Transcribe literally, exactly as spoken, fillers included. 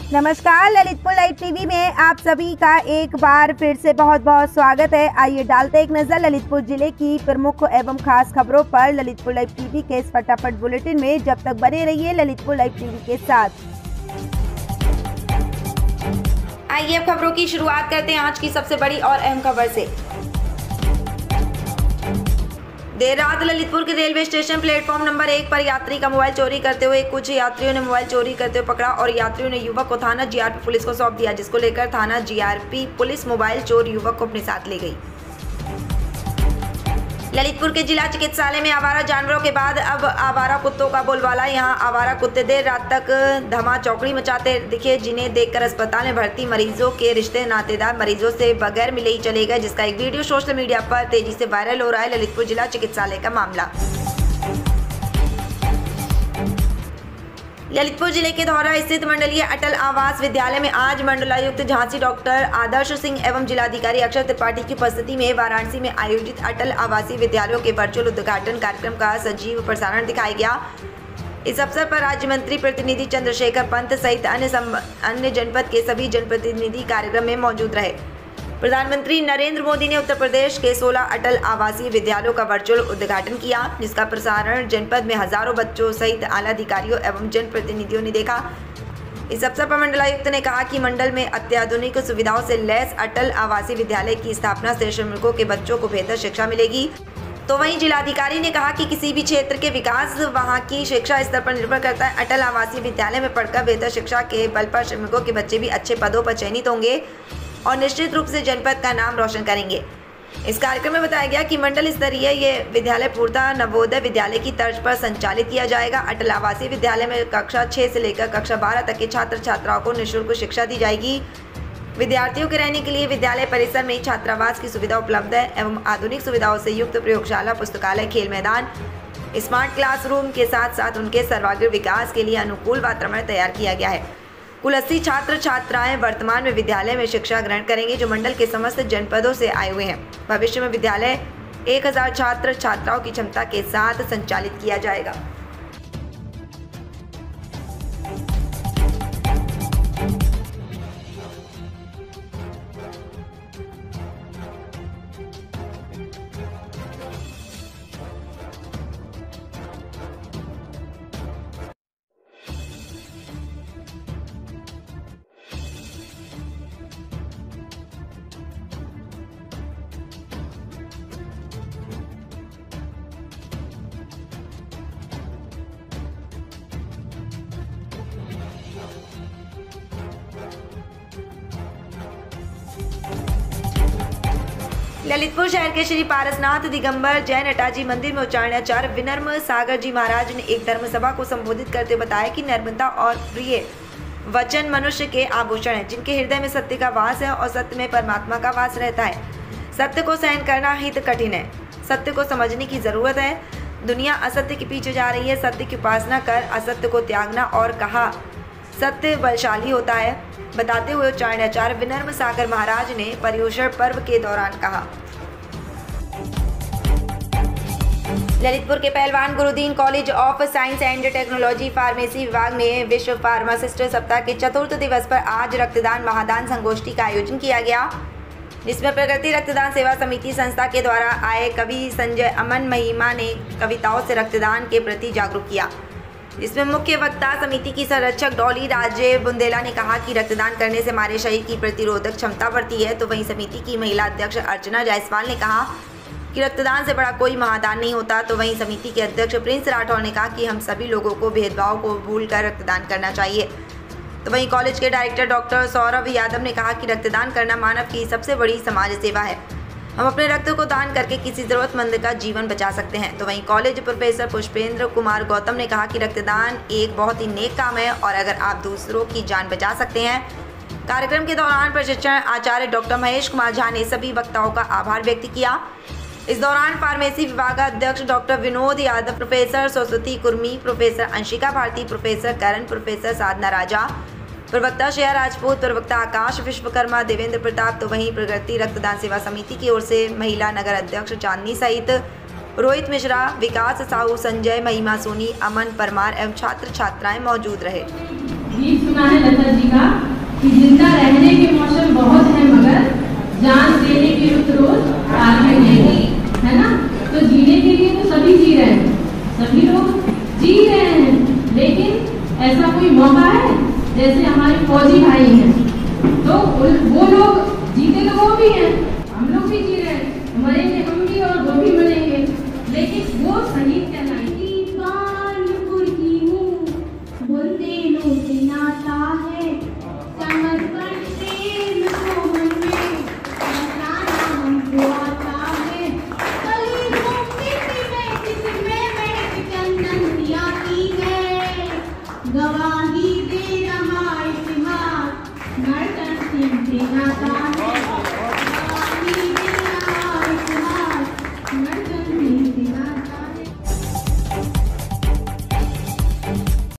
नमस्कार, Lalitpur live TV में आप सभी का एक बार फिर से बहुत बहुत स्वागत है। आइए डालते एक नजर ललितपुर जिले की प्रमुख एवं खास खबरों पर ललितपुर लाइव टीवी के इस फटाफट बुलेटिन में। जब तक बने रहिए ललितपुर लाइव टीवी के साथ। आइए अब खबरों की शुरुआत करते हैं आज की सबसे बड़ी और अहम खबर से। देर रात ललितपुर के रेलवे स्टेशन प्लेटफॉर्म नंबर एक पर यात्री का मोबाइल चोरी करते हुए कुछ यात्रियों ने मोबाइल चोरी करते हुए पकड़ा और यात्रियों ने युवक को थाना जीआरपी पुलिस को सौंप दिया, जिसको लेकर थाना जीआरपी पुलिस मोबाइल चोर युवक को अपने साथ ले गई। ललितपुर के जिला चिकित्सालय में आवारा जानवरों के बाद अब आवारा कुत्तों का बोलबाला। यहां आवारा कुत्ते देर रात तक धमा चौकड़ी मचाते दिखे, जिन्हें देखकर अस्पताल में भर्ती मरीजों के रिश्ते नातेदार मरीजों से बगैर मिले ही चले गए, जिसका एक वीडियो सोशल मीडिया पर तेजी से वायरल हो रहा है। ललितपुर जिला चिकित्सालय का मामला। ललितपुर जिले के धौरा स्थित मंडलीय अटल आवास विद्यालय में आज मंडलायुक्त झांसी डॉक्टर आदर्श सिंह एवं जिलाधिकारी अक्षर त्रिपाठी की उपस्थिति में वाराणसी में आयोजित अटल आवासीय विद्यालयों के वर्चुअल उद्घाटन कार्यक्रम का सजीव प्रसारण दिखाया गया। इस अवसर पर राज्य मंत्री प्रतिनिधि चंद्रशेखर पंत सहित अन्य अन्य जनपद के सभी जनप्रतिनिधि कार्यक्रम में मौजूद रहे। प्रधानमंत्री नरेंद्र मोदी ने उत्तर प्रदेश के सोलह अटल आवासीय विद्यालयों का वर्चुअल उद्घाटन किया, जिसका प्रसारण जनपद में हजारों बच्चों सहित आला अधिकारियों एवं जनप्रतिनिधियों ने देखा। इस अवसर पर मंडलायुक्त ने कहा कि मंडल में अत्याधुनिक सुविधाओं से लैस अटल आवासीय विद्यालय की स्थापना से श्रमिकों के बच्चों को बेहतर शिक्षा मिलेगी। तो वहीं जिलाधिकारी ने कहा कि किसी भी क्षेत्र के विकास वहां की शिक्षा स्तर पर निर्भर करता है। अटल आवासीय विद्यालय में पढ़कर बेहतर शिक्षा के बल पर श्रमिकों के बच्चे भी अच्छे पदों पर चयनित होंगे और निश्चित रूप से जनपद का नाम रोशन करेंगे। इस कार्यक्रम में बताया गया कि मंडल स्तरीय ये विद्यालय पूर्णतः नवोदय विद्यालय की तर्ज पर संचालित किया जाएगा। अटल आवासीय विद्यालय में कक्षा छह से लेकर कक्षा बारह तक के छात्र छात्राओं को निःशुल्क शिक्षा दी जाएगी। विद्यार्थियों के रहने के लिए विद्यालय परिसर में छात्रावास की सुविधा उपलब्ध है एवं आधुनिक सुविधाओं से युक्त प्रयोगशाला, पुस्तकालय, खेल मैदान, स्मार्ट क्लासरूम के साथ साथ उनके सर्वांगीण विकास के लिए अनुकूल वातावरण तैयार किया गया है। कुल अस्सी छात्र छात्राएं वर्तमान में विद्यालय में शिक्षा ग्रहण करेंगे, जो मंडल के समस्त जनपदों से आए हुए हैं। भविष्य में विद्यालय एक हजार छात्र छात्राओं की क्षमता के साथ संचालित किया जाएगा। ललितपुर शहर के श्री पारसनाथ दिगंबर जैन अटाजी मंदिर में उच्चारणाचार्य विनम्र सागर जी महाराज ने एक धर्म सभा को संबोधित करते हुए बताया कि नर्मदा और प्रिय वचन मनुष्य के आभूषण हैं, जिनके हृदय में सत्य का वास है और सत्य में परमात्मा का वास रहता है। सत्य को सहन करना हित कठिन है, सत्य को समझने की जरूरत है। दुनिया असत्य के पीछे जा रही है, सत्य की उपासना कर असत्य को त्यागना। और कहा सत्य बलशाली होता है। बताते हुए उच्चारणाचार्य विनम्र सागर महाराज ने पर्युषण पर्व के दौरान कहा। ललितपुर के Pahalwan Gurudin college of science and technology pharmacy विभाग में विश्व फार्मासिस्ट सप्ताह के चतुर्थ दिवस पर आज रक्तदान महादान संगोष्ठी का आयोजन किया गया, जिसमें प्रगति रक्तदान सेवा समिति संस्था के द्वारा आए कवि संजय अमन महिमा ने कविताओं से रक्तदान के प्रति जागरूक किया। इसमें मुख्य वक्ता समिति की संरक्षक डॉली राजे बुंदेला ने कहा कि रक्तदान करने से हमारे शरीर की प्रतिरोधक क्षमता बढ़ती है। तो वहीं समिति की महिला अध्यक्ष अर्चना जायसवाल ने कहा कि रक्तदान से बड़ा कोई महादान नहीं होता। तो वहीं समिति के अध्यक्ष प्रिंस राठौर ने कहा कि हम सभी लोगों को भेदभाव को भूलकर रक्तदान करना चाहिए। तो वहीं कॉलेज के डायरेक्टर डॉक्टर सौरभ यादव ने कहा कि रक्तदान करना मानव की सबसे बड़ी समाज सेवा है। हम अपने रक्त को दान करके किसी जरूरतमंद का जीवन बचा सकते हैं। तो वहीं कॉलेज प्रोफेसर पुष्पेंद्र कुमार गौतम ने कहा कि रक्तदान एक बहुत ही नेक काम है और अगर आप दूसरों की जान बचा सकते हैं। कार्यक्रम के दौरान प्रशिक्षण आचार्य डॉक्टर महेश कुमार झा ने सभी वक्ताओं का आभार व्यक्त किया। इस दौरान फार्मेसी विभाग अध्यक्ष doctor Vinod Yadav, professor Saraswati Kurmi, professor Anshika Bharti, professor Karan, professor Sadhana Raja, प्रवक्ता श्रेया राजपूत, प्रवक्ता आकाश विश्वकर्मा, देवेंद्र प्रताप। तो वहीं प्रगति रक्तदान सेवा समिति की ओर से महिला नगर अध्यक्ष चांदनी सहित रोहित मिश्रा, विकास साहू, संजय, महिमा सोनी, अमन परमार एवं छात्र छात्राएं मौजूद रहे। गीत सुना है लता जी का कि जिंदा रहने के मौसम बहुत है मगर जान देने की रुत रोज पार नहीं, है ना। तो जीने के लिए तो सभी जी रहे हैं, सभी लोग जी रहे हैं, लेकिन ऐसा कोई मौका है जैसे हमारे फौजी भाई हैं, तो वो लोग जीते तो वो भी हैं, हम लोग भी जी रहे हैं, मरेंगे हम भी और वो भी मरेंगे, लेकिन वो शहीद कहलाएंगे। गवाही दे रहा इतिहास, नर्तन सिंह के नाता